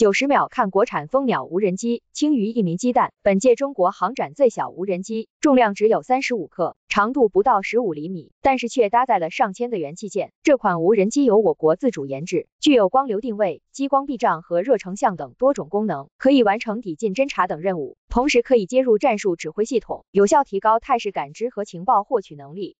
90秒看国产蜂鸟无人机，轻于1名鸡蛋。本届中国航展最小无人机，重量只有35克，长度不到15厘米，但是却搭载了上千的元器件。这款无人机由我国自主研制，具有光流定位、激光避障和热成像等多种功能，可以完成抵近侦察等任务，同时可以接入战术指挥系统，有效提高态势感知和情报获取能力。